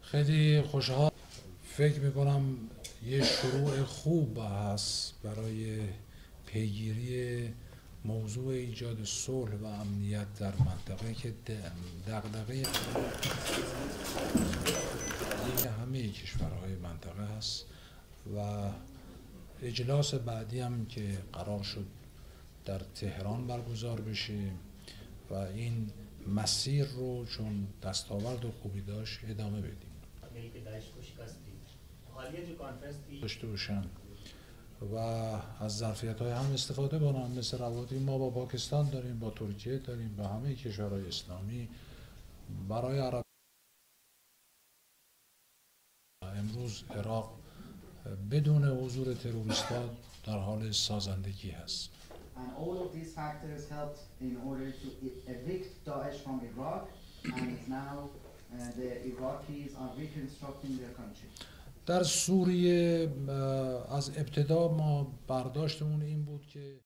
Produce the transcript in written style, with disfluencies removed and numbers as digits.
خیلی خوشحال فکر میکنم یه شروع خوب هست برای پیگیری موضوع ایجاد صلح و امنیت در منطقه که دغدغه همه کشورهای منطقه است و اجلاس بعدی هم که قرار شد در تهران برگزار بشه و این مسیر رو چون دستاورد و خوبی داشت ادامه بدیم داشته باشن و از ظرفیت‌های هم استفاده کنن. مثل روابطی ما با پاکستان داریم، با ترکیه داریم، با همه کشورهای اسلامی. برای عرب امروز عراق بدون حضور تروریست‌ها در حال سازندگی هست. And all of these factors helped in order to evict Daesh from Iraq, and now the Iraqis are reconstructing their country. در سوریه از ابتدا ما برداشتمون این بود که